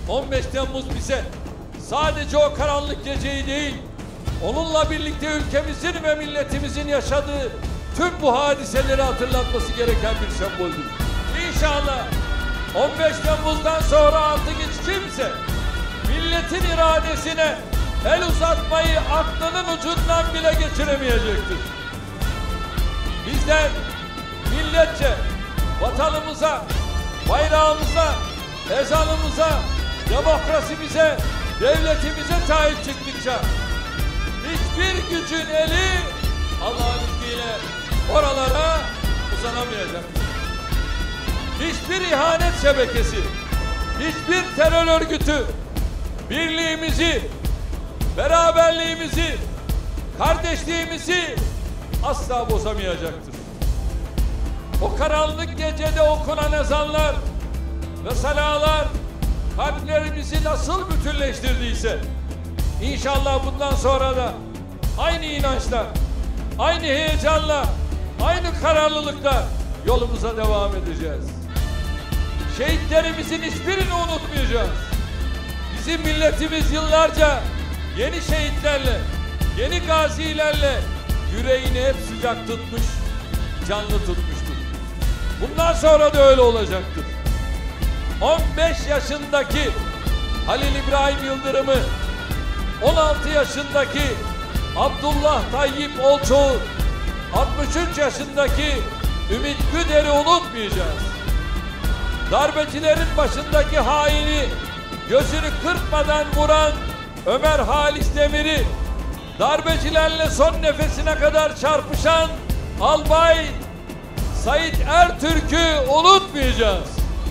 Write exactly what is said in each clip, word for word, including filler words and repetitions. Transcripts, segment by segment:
on beş Temmuz bize sadece o karanlık geceyi değil, onunla birlikte ülkemizin ve milletimizin yaşadığı tüm bu hadiseleri hatırlatması gereken bir semboldür. İnşallah on beş Temmuz'dan sonra artık hiç kimse milletin iradesine el uzatmayı aklının ucundan bile geçiremeyecektir. Bizler milletçe vatanımıza, bayrağımıza, ezanımıza, demokrasimize, devletimize sahip çıktıkça hiçbir gücün eli Allah'ın izniyle oralara uzanamayacaktır. Hiçbir ihanet şebekesi, hiçbir terör örgütü birliğimizi, beraberliğimizi, kardeşliğimizi asla bozamayacaktır. O karanlık gecede okunan ezanlar ve salalar kalplerimizi nasıl bütünleştirdiyse, İnşallah bundan sonra da aynı inançla, aynı heyecanla, aynı kararlılıkla yolumuza devam edeceğiz. Şehitlerimizin hiçbirini unutmayacağız. Bizim milletimiz yıllarca yeni şehitlerle, yeni gazilerle yüreğini hep sıcak tutmuş, canlı tutmuştur. Bundan sonra da öyle olacaktır. on beş yaşındaki Halil İbrahim Yıldırım'ı, on altı yaşındaki Abdullah Tayyip Olçoğ'u, altmış üç yaşındaki Ümit Güder'i unutmayacağız. Darbecilerin başındaki haini gözünü kırpmadan vuran Ömer Halis Demir'i, darbecilerle son nefesine kadar çarpışan Albay Sait Ertürk'ü unutmayacağız.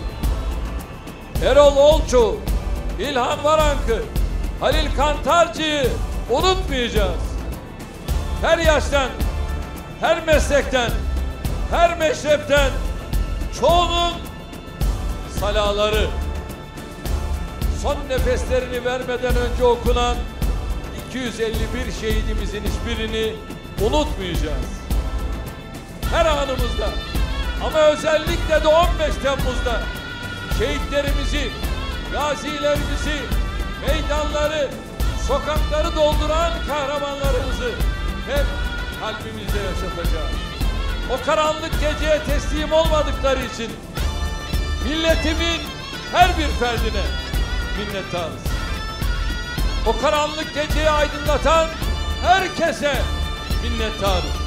Erol Olçu, İlhan Varank'ı, Halil Kantarcı'yı unutmayacağız. Her yaştan, her meslekten, her meşrepten çoğunun salaları, son nefeslerini vermeden önce okunan iki yüz elli bir şehidimizin hiçbirini unutmayacağız. Her anımızda ama özellikle de on beş Temmuz'da şehitlerimizi, gazilerimizi, meydanları, sokakları dolduran kahramanlarımızı hep kalbimizde yaşatacağız. O karanlık geceye teslim olmadıkları için milletimin her bir ferdine minnettarız. O karanlık geceyi aydınlatan herkese minnettarız.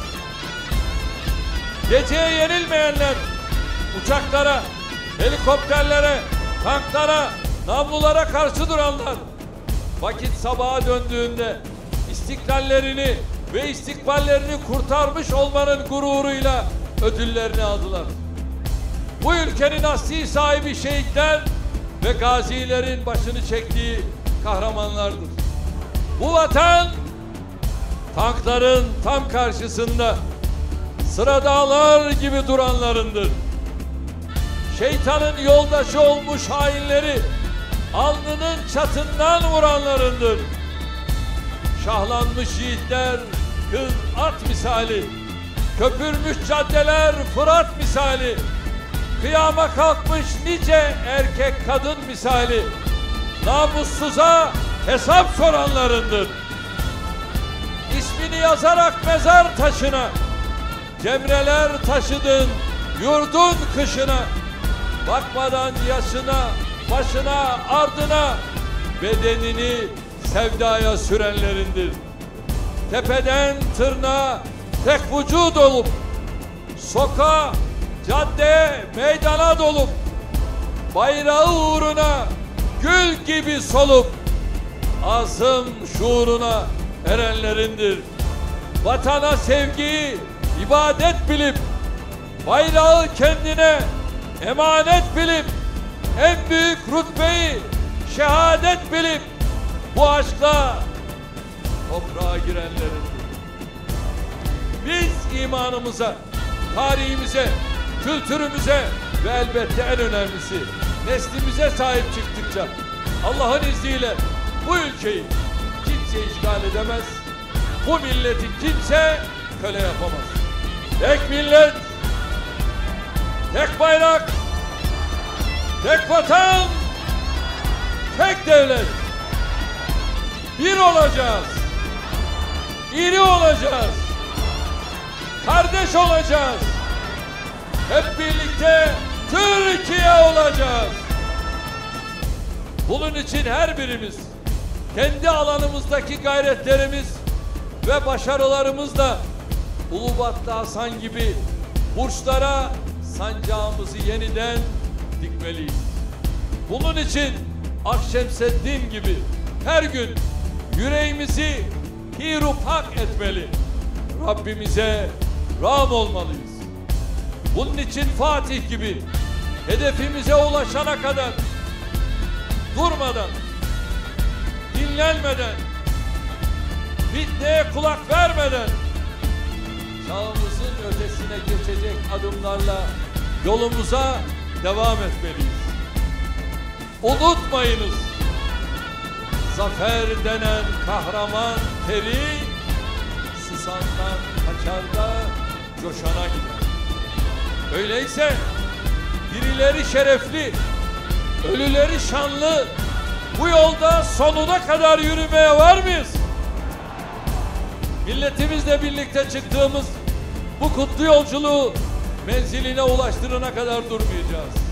Geceye yenilmeyenler, uçaklara, helikopterlere, tanklara, namlulara karşı duranlar, vakit sabaha döndüğünde istiklallerini ve istikballerini kurtarmış olmanın gururuyla ödüllerini aldılar. Bu ülkenin asli sahibi şehitler ve gazilerin başını çektiği kahramanlardır. Bu vatan tankların tam karşısında sıra dağlar gibi duranlarındır. Şeytanın yoldaşı olmuş hainleri alnının çatından vuranlarındır. Şahlanmış yiğitler kız at misali, köpürmüş caddeler Fırat misali, kıyama kalkmış nice erkek kadın misali, namussuza hesap soranlarındır. İsmini yazarak mezar taşına, cemreler taşıdın yurdun kışına, bakmadan yaşına, başına, ardına, bedenini sevdaya sürenlerindir. Tepeden tırnağa tek vücud olup, sokağa, caddeye, meydana dolup, bayrağı uğruna gül gibi solup, azım şuuruna erenlerindir. Vatana sevgiyi ibadet bilip, bayrağı kendine emanet bilip, en büyük rütbeyi şehadet bilip, bu aşkla toprağa girenlerindir. Biz imanımıza, tarihimize, kültürümüze ve elbette en önemlisi neslimize sahip çıktıkça Allah'ın izniyle bu ülkeyi kimse işgal edemez, bu milleti kimse köle yapamaz. Tek millet, tek bayrak, tek vatan, tek tek devlet. Bir olacağız. İri olacağız. Kardeş olacağız. Hep birlikte Türkiye olacağız. Bunun için her birimiz kendi alanımızdaki gayretlerimiz ve başarılarımızla Ulubatlı Hasan gibi burçlara sancağımızı yeniden dikmeliyiz. Bunun için Akşemseddin gibi her gün yüreğimizi hirupak etmeli. Rabbimize ram olmalıyız. Bunun için Fatih gibi hedefimize ulaşana kadar durmadan, dinlenmeden, fitneye kulak vermeden çağımızın ötesine geçecek adımlarla yolumuza devam etmeliyiz. Unutmayınız, zafer denen kahraman teri susandan kaçar da coşana gider. Öyleyse dirileri şerefli, ölüleri şanlı bu yolda sonuna kadar yürümeye var mıyız? Milletimizle birlikte çıktığımız bu kutlu yolculuğu menziline ulaştırana kadar durmayacağız.